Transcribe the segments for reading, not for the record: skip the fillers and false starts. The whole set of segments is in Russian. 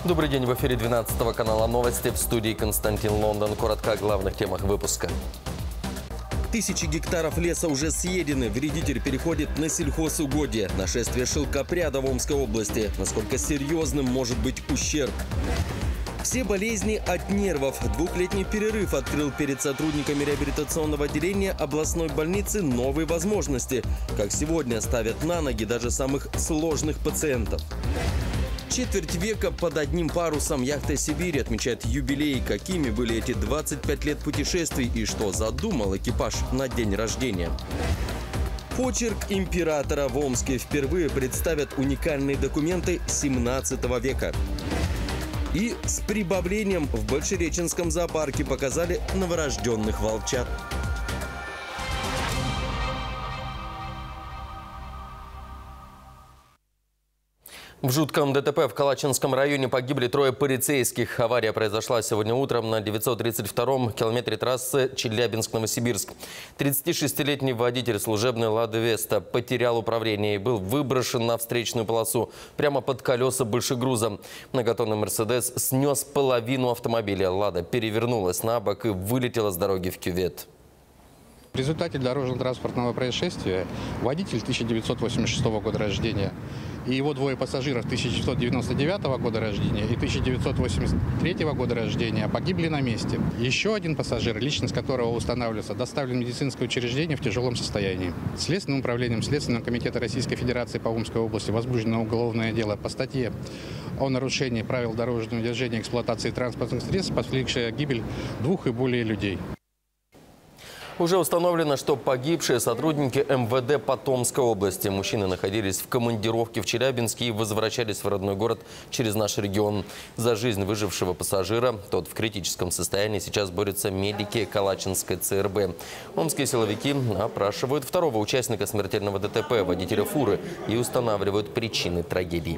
Добрый день, в эфире 12-го канала новости, в студии Константин Лондон. Коротко о главных темах выпуска. Тысячи гектаров леса уже съедены. Вредитель переходит на сельхозугодие. Нашествие шелкопряда в Омской области. Насколько серьезным может быть ущерб? Все болезни от нервов. Двухлетний перерыв открыл перед сотрудниками реабилитационного отделения областной больницы новые возможности. Как сегодня ставят на ноги даже самых сложных пациентов. Четверть века под одним парусом яхта «Сибирь» отмечает юбилей. Какими были эти 25 лет путешествий и что задумал экипаж на день рождения? Почерк императора в Омске. Впервые представят уникальные документы 17 века. И с прибавлением в Большереченском зоопарке показали новорожденных волчат. В жутком ДТП в Калачинском районе погибли 3 полицейских. Авария произошла сегодня утром на 932-м километре трассы Челябинск-Новосибирск. 36-летний водитель служебной «Лады Веста» потерял управление и был выброшен на встречную полосу прямо под колеса большегруза. Многотонный «Мерседес» снес половину автомобиля. «Лада» перевернулась на бок и вылетела с дороги в кювет. В результате дорожно-транспортного происшествия водитель 1986 года рождения и его двое пассажиров 1999 года рождения и 1983 года рождения погибли на месте. Еще один пассажир, личность которого устанавливается, доставлен в медицинское учреждение в тяжелом состоянии. Следственным управлением Следственного комитета Российской Федерации по Омской области возбуждено уголовное дело по статье о нарушении правил дорожного движения и эксплуатации транспортных средств, повлекшее гибель 2 и более людей. Уже установлено, что погибшие сотрудники МВД по Томской области. Мужчины находились в командировке в Челябинске и возвращались в родной город через наш регион. За жизнь выжившего пассажира, тот в критическом состоянии, сейчас борются медики Калачинской ЦРБ. Омские силовики опрашивают второго участника смертельного ДТП, водителя фуры, и устанавливают причины трагедии.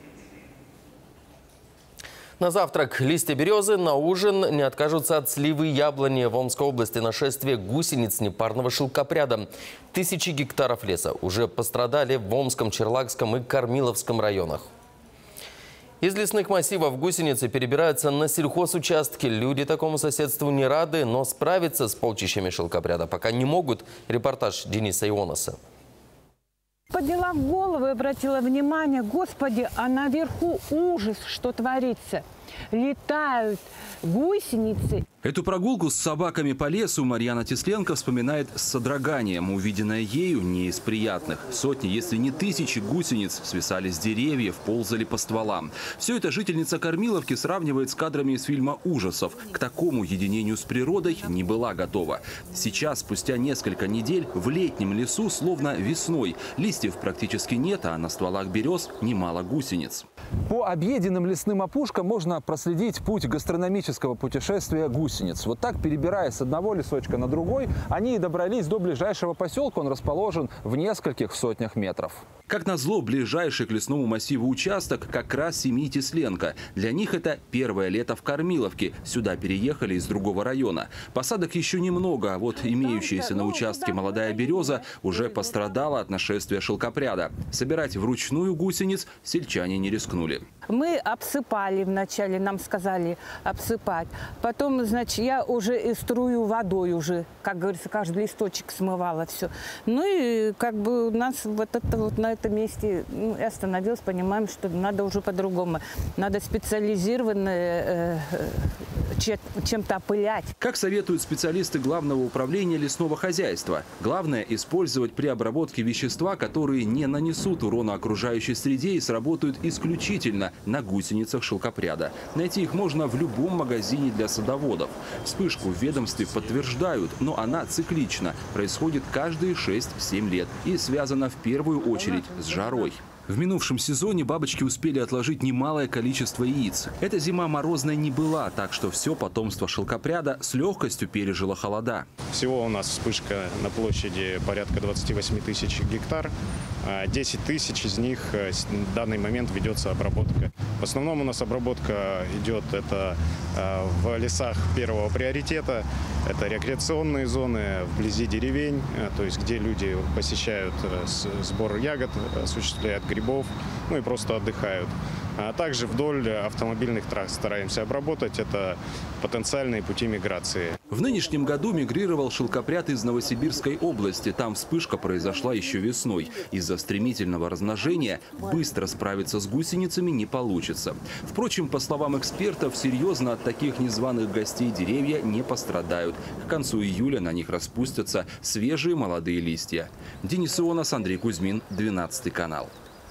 На завтрак листья березы, на ужин не откажутся от сливы яблони. В Омской области нашествие гусениц непарного шелкопряда. Тысячи гектаров леса уже пострадали в Омском, Черлакском и Кормиловском районах. Из лесных массивов гусеницы перебираются на сельхозучастки. Люди такому соседству не рады, но справиться с полчищами шелкопряда пока не могут. Репортаж Дениса Ионаса. Подняла голову и обратила внимание, господи, а наверху ужас, что творится. Летают гусеницы. Эту прогулку с собаками по лесу Марьяна Тесленко вспоминает с содроганием. Увиденное ею не из приятных. Сотни, если не тысячи гусениц свисали с деревьев, ползали по стволам. Все это жительница Кормиловки сравнивает с кадрами из фильма ужасов. К такому единению с природой не была готова. Сейчас, спустя несколько недель, в летнем лесу, словно весной, листьев практически нет, а на стволах берез немало гусениц. По объеденным лесным опушкам можно проследить путь гастрономического путешествия гусениц. Вот так, перебираясь с одного лесочка на другой, они и добрались до ближайшего поселка. Он расположен в нескольких сотнях метров. Как назло, ближайший к лесному массиву участок как раз семьи Тесленко. Для них это первое лето в Кормиловке. Сюда переехали из другого района. Посадок еще немного, а вот имеющаяся на участке молодая береза уже пострадала от нашествия шелкопряда. Собирать вручную гусениц сельчане не рискнули. Мы обсыпали вначале, нам сказали обсыпать. Потом, значит, я уже и струю водой уже, как говорится, каждый листочек смывала все. Ну и как бы у нас вот на этом месте остановилась, понимаем, что надо уже по-другому. Надо специализированно чем-то опылять. Как советуют специалисты Главного управления лесного хозяйства, главное использовать при обработке вещества, которые не нанесут урона окружающей среде и сработают исключительно на гусеницах шелкопряда. Найти их можно в любом магазине для садоводов. Вспышку в ведомстве подтверждают, но она циклична, происходит каждые 6-7 лет и связана в первую очередь с жарой. В минувшем сезоне бабочки успели отложить немалое количество яиц. Эта зима морозная не была, так что все потомство шелкопряда с легкостью пережило холода. Всего у нас вспышка на площади порядка 28 тысяч гектар. 10 тысяч из них в данный момент ведется обработка. В основном у нас обработка идет это в лесах первого приоритета. Это рекреационные зоны вблизи деревень, то есть где люди посещают сбор ягод, осуществляют грибов, ну и просто отдыхают. А также вдоль автомобильных трасс стараемся обработать. Это потенциальные пути миграции. В нынешнем году мигрировал шелкопряд из Новосибирской области. Там вспышка произошла еще весной. Из-за стремительного размножения быстро справиться с гусеницами не получится. Впрочем, по словам экспертов, серьезно от таких незваных гостей деревья не пострадают. К концу июля на них распустятся свежие молодые листья. Денис Ионас, Андрей Кузьмин, 12 канал.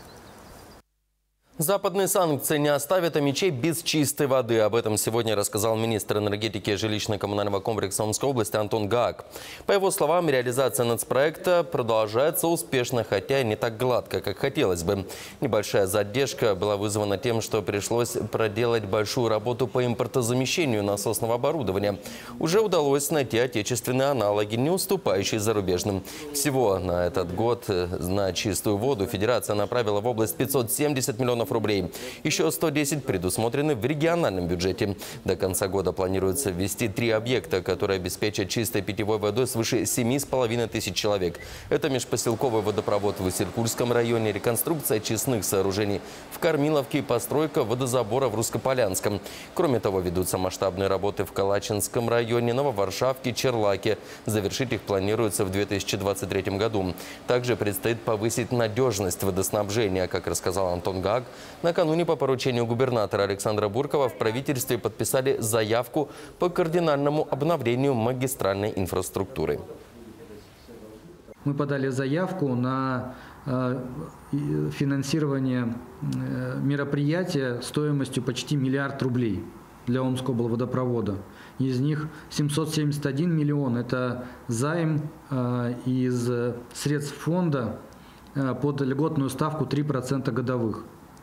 Западные санкции не оставят Омичей без чистой воды. Об этом сегодня рассказал министр энергетики и жилищно-коммунального комплекса Омской области Антон Гаак. По его словам, реализация нацпроекта продолжается успешно, хотя не так гладко, как хотелось бы. Небольшая задержка была вызвана тем, что пришлось проделать большую работу по импортозамещению насосного оборудования. Уже удалось найти отечественные аналоги, не уступающие зарубежным. Всего на этот год на чистую воду Федерация направила в область 570 миллионов рублей. Еще 110 предусмотрены в региональном бюджете. До конца года планируется ввести 3 объекта, которые обеспечат чистой питьевой водой свыше 7,5 тысяч человек. Это межпоселковый водопровод в Исилькульском районе, реконструкция очистных сооружений в Кормиловке и постройка водозабора в Русско-Полянском. Кроме того, ведутся масштабные работы в Калачинском районе, Нововаршавке, Черлаке. Завершить их планируется в 2023 году. Также предстоит повысить надежность водоснабжения, как рассказал Антон Гаак. Накануне по поручению губернатора Александра Буркова в правительстве подписали заявку по кардинальному обновлению магистральной инфраструктуры. Мы подали заявку на финансирование мероприятия стоимостью почти 1 миллиард рублей для Омского облводопровода. Из них 771 миллион – это займ из средств фонда под льготную ставку 3% годовых.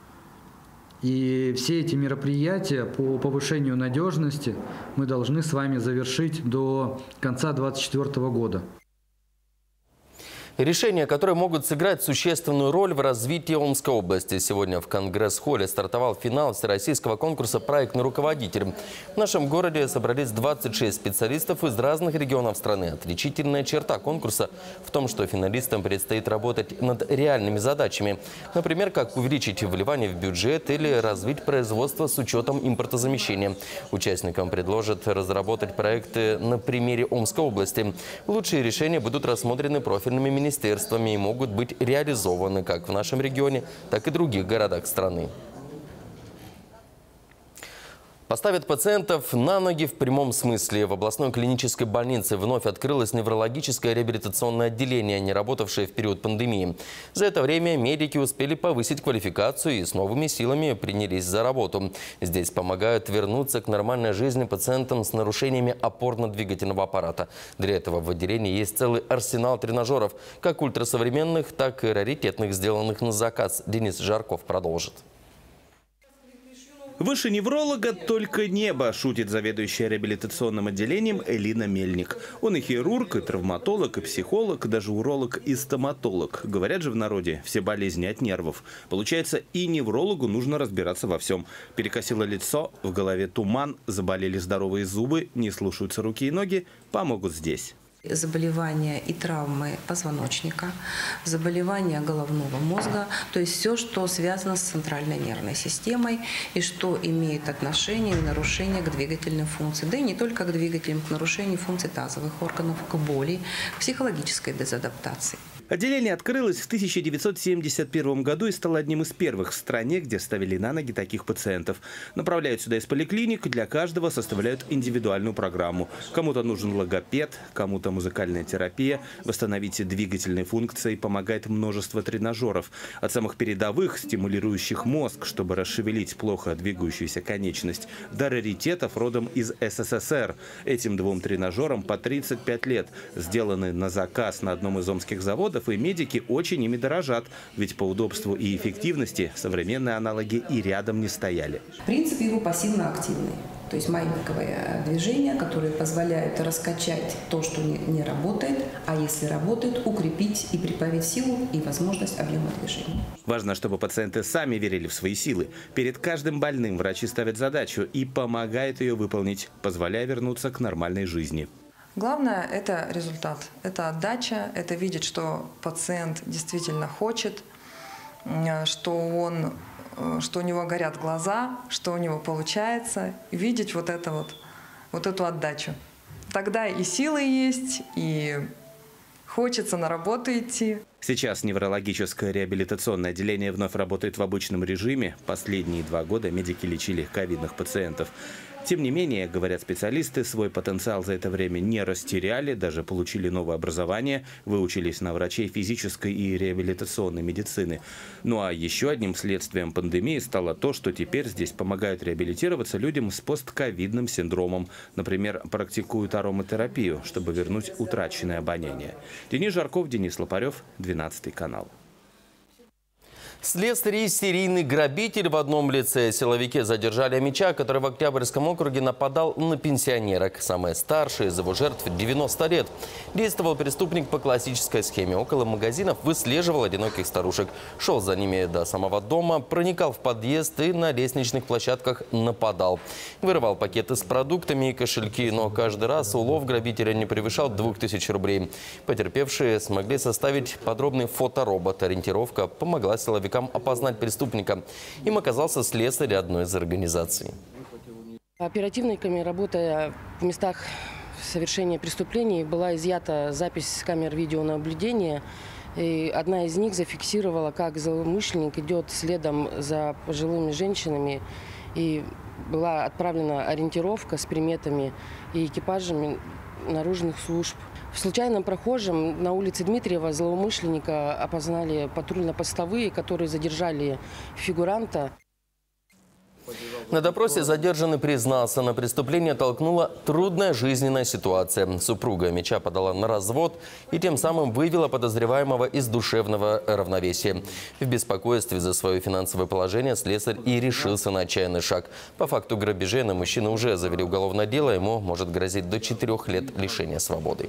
И все эти мероприятия по повышению надежности мы должны с вами завершить до конца 2024 года. Решения, которые могут сыграть существенную роль в развитии Омской области. Сегодня в Конгресс-холле стартовал финал всероссийского конкурса «Проектный руководитель». В нашем городе собрались 26 специалистов из разных регионов страны. Отличительная черта конкурса в том, что финалистам предстоит работать над реальными задачами. Например, как увеличить вливание в бюджет или развить производство с учетом импортозамещения. Участникам предложат разработать проекты на примере Омской области. Лучшие решения будут рассмотрены профильными министерствами и могут быть реализованы как в нашем регионе, так и в других городах страны. Поставят пациентов на ноги в прямом смысле. В областной клинической больнице вновь открылось неврологическое реабилитационное отделение, не работавшее в период пандемии. За это время медики успели повысить квалификацию и с новыми силами принялись за работу. Здесь помогают вернуться к нормальной жизни пациентам с нарушениями опорно-двигательного аппарата. Для этого в отделении есть целый арсенал тренажеров, как ультрасовременных, так и раритетных, сделанных на заказ. Денис Жарков продолжит. Выше невролога только небо, шутит заведующая реабилитационным отделением Элина Мельник. Он и хирург, и травматолог, и психолог, даже уролог и стоматолог. Говорят же в народе, все болезни от нервов. Получается, и неврологу нужно разбираться во всем. Перекосило лицо, в голове туман, заболели здоровые зубы, не слушаются руки и ноги, помогут здесь. Заболевания и травмы позвоночника, заболевания головного мозга, то есть все, что связано с центральной нервной системой и что имеет отношение и нарушение к двигательным функциям. Да и не только к двигателям, к нарушению функций тазовых органов, к боли, к психологической дезадаптации. Отделение открылось в 1971 году и стало одним из первых в стране, где ставили на ноги таких пациентов. Направляют сюда из поликлиник, для каждого составляют индивидуальную программу. Кому-то нужен логопед, кому-то музыкальная терапия, восстановить двигательные функции помогает множество тренажеров. От самых передовых, стимулирующих мозг, чтобы расшевелить плохо двигающуюся конечность, до раритетов родом из СССР. Этим 2 тренажерам по 35 лет. Сделаны на заказ на одном из омских заводов, и медики очень ими дорожат, ведь по удобству и эффективности современные аналоги и рядом не стояли. Принцип его пассивно-активный. То есть маятниковые движения, которые позволяют раскачать то, что не работает, а если работает, укрепить и прибавить силу и возможность объема движения. Важно, чтобы пациенты сами верили в свои силы. Перед каждым больным врачи ставят задачу и помогают ее выполнить, позволяя вернуться к нормальной жизни. Главное – это результат, это отдача, это видеть, что пациент действительно хочет, что он что у него горят глаза, что у него получается, и видеть вот эту отдачу. Тогда и силы есть, и хочется на работу идти. Сейчас неврологическое реабилитационное отделение вновь работает в обычном режиме. Последние 2 года медики лечили ковидных пациентов. Тем не менее, говорят специалисты, свой потенциал за это время не растеряли, даже получили новое образование, выучились на врачей физической и реабилитационной медицины. Ну а еще одним следствием пандемии стало то, что теперь здесь помогают реабилитироваться людям с постковидным синдромом. Например, практикуют ароматерапию, чтобы вернуть утраченное обоняние. Денис Жарков, Денис Лопарев, 12 канал. Слесарь и серийный грабитель в одном лице. Силовики задержали Амича, который в Октябрьском округе нападал на пенсионерок. Самая старшая из его жертв – 90 лет. Действовал преступник по классической схеме. Около магазинов выслеживал одиноких старушек. Шел за ними до самого дома, проникал в подъезд и на лестничных площадках нападал. Вырывал пакеты с продуктами и кошельки, но каждый раз улов грабителя не превышал 2000 рублей. Потерпевшие смогли составить подробный фоторобот. Ориентировка помогла силовикам опознать преступника. Им оказался слесарь одной из организаций. Оперативниками, работая в местах совершения преступлений, была изъята запись с камер видеонаблюдения. И одна из них зафиксировала, как злоумышленник идет следом за пожилыми женщинами. И была отправлена ориентировка с приметами и экипажами наружных служб. В случайном прохожем на улице Дмитриева злоумышленника опознали патрульно-постовые, которые задержали фигуранта. На допросе задержанный признался, на преступление толкнула трудная жизненная ситуация. Супруга Амича подала на развод и тем самым вывела подозреваемого из душевного равновесия. В беспокойстве за свое финансовое положение слесарь и решился на отчаянный шаг. По факту грабежей на мужчину уже завели уголовное дело, ему может грозить до 4 лет лишения свободы.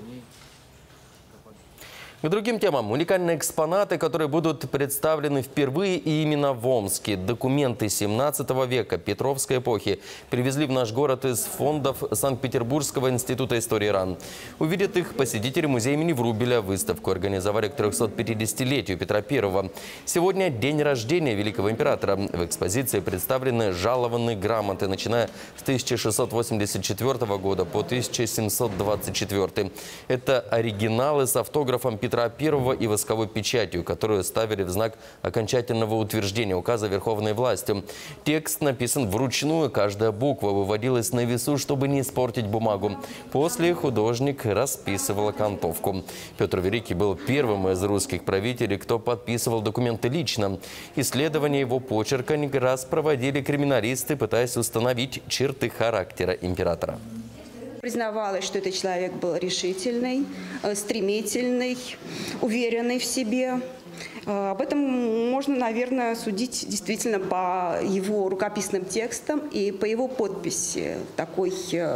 К другим темам. Уникальные экспонаты, которые будут представлены впервые и именно в Омске. Документы 17 века Петровской эпохи привезли в наш город из фондов Санкт-Петербургского института истории РАН. Увидят их посетители музея имени Врубеля. Выставку организовали к 350-летию Петра I. Сегодня день рождения великого императора. В экспозиции представлены жалованные грамоты, начиная с 1684 года по 1724. Это оригиналы с автографом Петра I и восковой печатью, которую ставили в знак окончательного утверждения указа верховной власти. Текст написан вручную, каждая буква выводилась на весу, чтобы не испортить бумагу. После художник расписывал окантовку. Петр Великий был первым из русских правителей, кто подписывал документы лично. Исследование его почерка не раз проводили криминалисты, пытаясь установить черты характера императора. Признавалось, что этот человек был решительный, стремительный, уверенный в себе. Об этом можно, наверное, судить действительно по его рукописным текстам и по его подписи, такой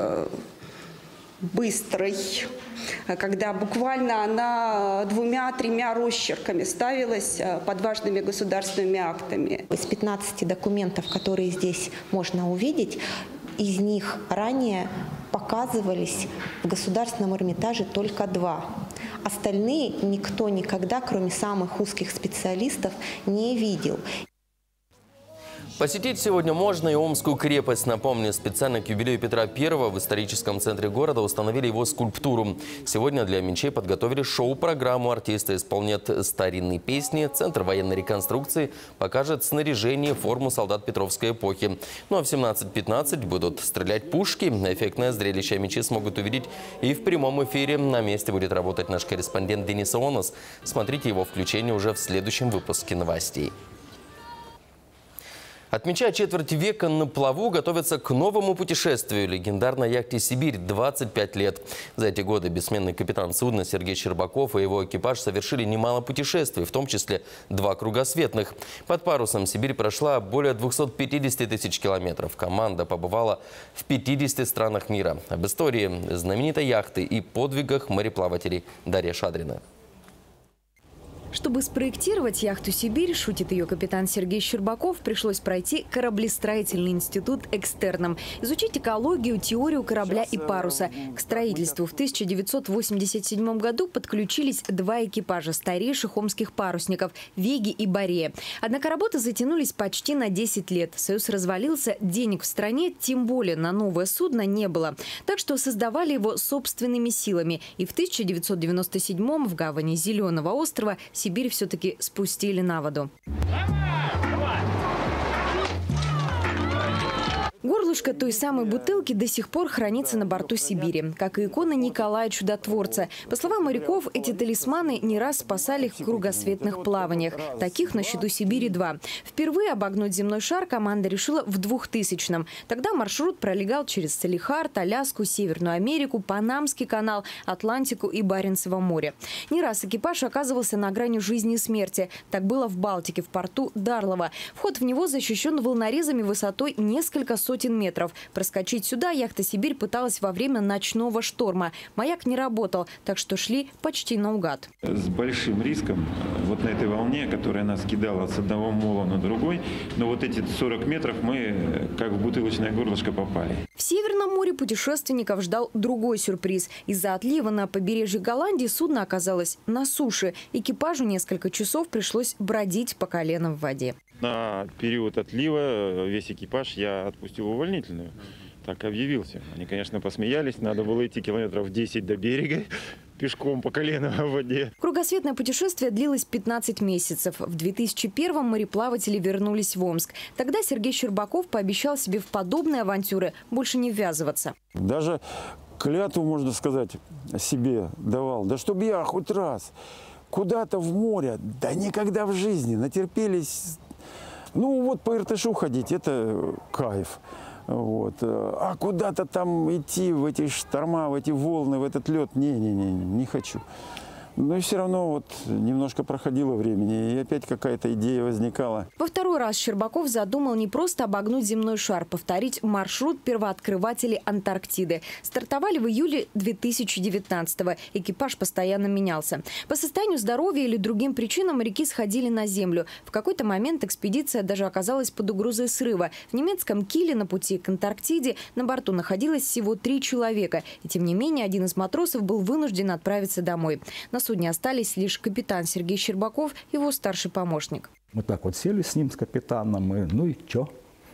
быстрой, когда буквально она 2-3 росчерками ставилась под важными государственными актами. Из 15 документов, которые здесь можно увидеть, из них ранее показывались в Государственном Эрмитаже только 2. Остальные никто никогда, кроме самых узких специалистов, не видел. Посетить сегодня можно и Омскую крепость. Напомню, специально к юбилею Петра I в историческом центре города установили его скульптуру. Сегодня для минчей подготовили шоу-программу. Артисты исполнят старинные песни. Центр военной реконструкции покажет снаряжение и форму солдат Петровской эпохи. Ну а в 17:15 будут стрелять пушки. Эффектное зрелище минчи смогут увидеть и в прямом эфире. На месте будет работать наш корреспондент Денис Ионас. Смотрите его включение уже в следующем выпуске новостей. Отмечая четверть века на плаву, готовятся к новому путешествию. Легендарной яхте «Сибирь» 25 лет. За эти годы бессменный капитан судна Сергей Щербаков и его экипаж совершили немало путешествий, в том числе 2 кругосветных. Под парусом «Сибирь» прошла более 250 тысяч километров. Команда побывала в 50 странах мира. Об истории знаменитой яхты и подвигах мореплавателей Дарья Шадрина. Чтобы спроектировать яхту «Сибирь», шутит ее капитан Сергей Щербаков, пришлось пройти кораблестроительный институт экстерном, изучить экологию, теорию корабля и паруса. К строительству в 1987 году подключились 2 экипажа старейших омских парусников – «Веги» и «Борея». Однако работы затянулись почти на 10 лет. Союз развалился, денег в стране, тем более на новое судно, не было. Так что создавали его собственными силами. И в 1997-м в гавани Зеленого острова Сибирь все-таки спустили на воду. Горлышко той самой бутылки до сих пор хранится на борту «Сибири», как и икона Николая Чудотворца. По словам моряков, эти талисманы не раз спасали их в кругосветных плаваниях. Таких на счету «Сибири» 2. Впервые обогнуть земной шар команда решила в 2000-м. Тогда маршрут пролегал через Салехард, Аляску, Северную Америку, Панамский канал, Атлантику и Баренцево море. Не раз экипаж оказывался на грани жизни и смерти. Так было в Балтике, в порту Дарлова. Вход в него защищен волнорезами высотой несколько сотен метров. Проскочить сюда яхта «Сибирь» пыталась во время ночного шторма. Маяк не работал, так что шли почти наугад. С большим риском вот на этой волне, которая нас кидала с одного мола на другой, но вот эти 40 метров мы как в бутылочное горлышко попали. В Северном море путешественников ждал другой сюрприз. Из-за отлива на побережье Голландии судно оказалось на суше. Экипажу несколько часов пришлось бродить по колено в воде. На период отлива весь экипаж я отпустил увольнительную. Так объявился. Они, конечно, посмеялись. Надо было идти километров 10 до берега пешком по колено в воде. Кругосветное путешествие длилось 15 месяцев. В 2001-м мореплаватели вернулись в Омск. Тогда Сергей Щербаков пообещал себе в подобные авантюры больше не ввязываться. Даже клятву, можно сказать, себе давал. Да чтобы я хоть раз куда-то в море, да никогда в жизни, натерпелись. Ну вот по Иртышу ходить, это кайф. Вот. А куда-то там идти в эти шторма, в эти волны, в этот лед, не хочу. Но и все равно вот немножко проходило времени, и опять какая-то идея возникала. Во второй раз Щербаков задумал не просто обогнуть земной шар, повторить маршрут первооткрывателей Антарктиды. Стартовали в июле 2019-го. Экипаж постоянно менялся. По состоянию здоровья или другим причинам моряки сходили на землю. В какой-то момент экспедиция даже оказалась под угрозой срыва. В немецком Киле на пути к Антарктиде на борту находилось всего 3 человека. И тем не менее один из матросов был вынужден отправиться домой. На судне остались лишь капитан Сергей Щербаков и его старший помощник. Мы так вот сели с ним, с капитаном, и ну и чё?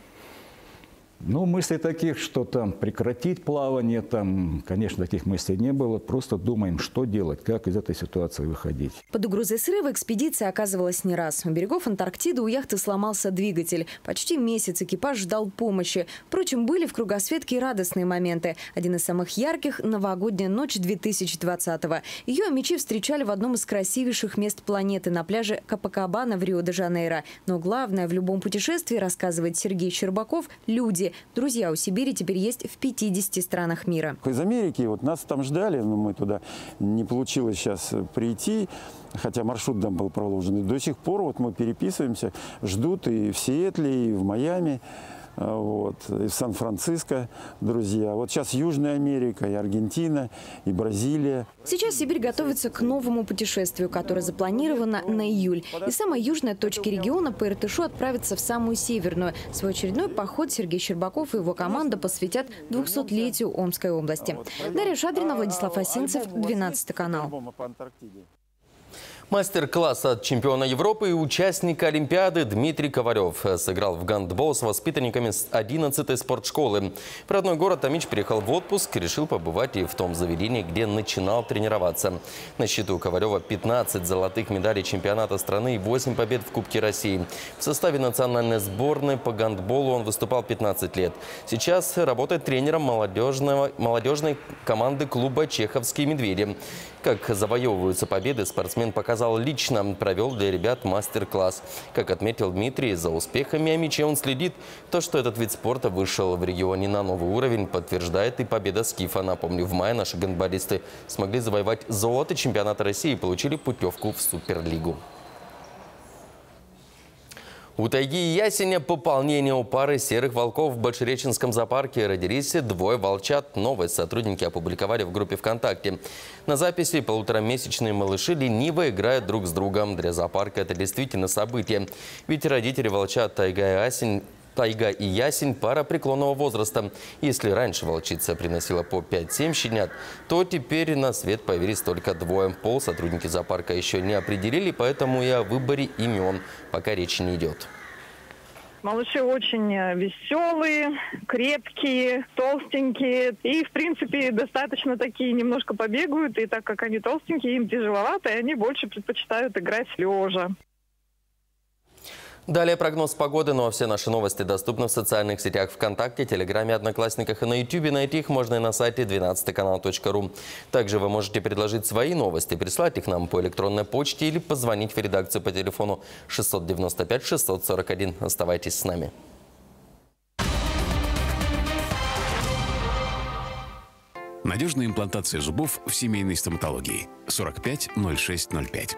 Ну, мыслей таких, что там прекратить плавание, там, конечно, таких мыслей не было. Просто думаем, что делать, как из этой ситуации выходить. Под угрозой срыва экспедиция оказывалась не раз. У берегов Антарктиды у яхты сломался двигатель. Почти месяц экипаж ждал помощи. Впрочем, были в кругосветке и радостные моменты. Один из самых ярких – новогодняя ночь 2020-го. Ее омичи встречали в одном из красивейших мест планеты на пляже Копакабана в Рио-де-Жанейро. Но главное в любом путешествии, рассказывает Сергей Щербаков, люди. Друзья у «Сибири» теперь есть в 50 странах мира. Из Америки вот нас там ждали, но мы туда не получилось сейчас прийти, хотя маршрут там был проложен. И до сих пор вот мы переписываемся, ждут и в Сиэтле, и в Майами. Вот, и в Сан-Франциско, друзья. Вот сейчас Южная Америка, и Аргентина, и Бразилия. Сейчас Сибирь готовится к новому путешествию, которое запланировано на июль. Из самой южной точки региона по Иртышу отправится в самую северную. Свой очередной поход Сергей Щербаков и его команда посвятят 200-летию Омской области. Дарья Шадрина, Владислав Осинцев, 12 канал. Мастер-класс от чемпиона Европы и участника Олимпиады Дмитрий Коварев сыграл в гандбол с воспитанниками 11-й спортшколы. В родной город Амич переехал в отпуск и решил побывать и в том заведении, где начинал тренироваться. На счету Коварева 15 золотых медалей чемпионата страны и 8 побед в Кубке России. В составе национальной сборной по гандболу он выступал 15 лет. Сейчас работает тренером молодежной команды клуба «Чеховские медведи». Как завоевываются победы, спортсмен показал лично, провел для ребят мастер-класс. Как отметил Дмитрий, за успехами Амича он следит. То, что этот вид спорта вышел в регионе на новый уровень, подтверждает и победа Скифа. Напомню, в мае наши гандболисты смогли завоевать золото чемпионата России и получили путевку в Суперлигу. У тайги и ясеня пополнение у пары серых волков в Большереченском зоопарке родились двое волчат. Новость сотрудники опубликовали в группе ВКонтакте. На записи полуторамесячные малыши лениво играют друг с другом. Для зоопарка это действительно событие. Ведь родители волчат Тайга и ясень – пара преклонного возраста. Если раньше волчица приносила по 5-7 щенят, то теперь на свет появились только двое. Пол сотрудники зоопарка еще не определили, поэтому и о выборе имен пока речи не идет. Малыши очень веселые, крепкие, толстенькие. И, в принципе, достаточно такие немножко побегают. И так как они толстенькие, им тяжеловато, и они больше предпочитают играть лежа. Далее прогноз погоды, ну а все наши новости доступны в социальных сетях ВКонтакте, Телеграме, Одноклассниках и на YouTube. Найти их можно и на сайте 12kanal.ru. Также вы можете предложить свои новости, прислать их нам по электронной почте или позвонить в редакцию по телефону 695-641. Оставайтесь с нами. Надежная имплантация зубов в семейной стоматологии. 45-06-05.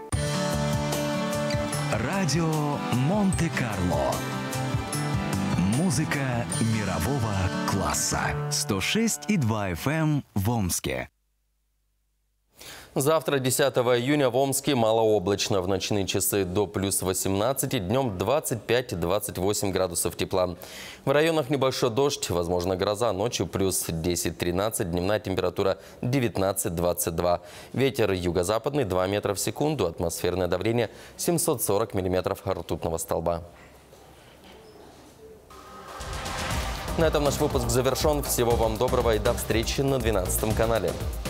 Радио Монте-Карло. Музыка мирового класса. 106,2 FM в Омске. Завтра, 10 июня, в Омске малооблачно. В ночные часы до плюс 18, днем 25-28 градусов тепла. В районах небольшой дождь, возможно гроза, ночью плюс 10-13, дневная температура 19-22. Ветер юго-западный 2 метра в секунду, атмосферное давление 740 миллиметров ртутного столба. На этом наш выпуск завершен. Всего вам доброго и до встречи на 12 канале.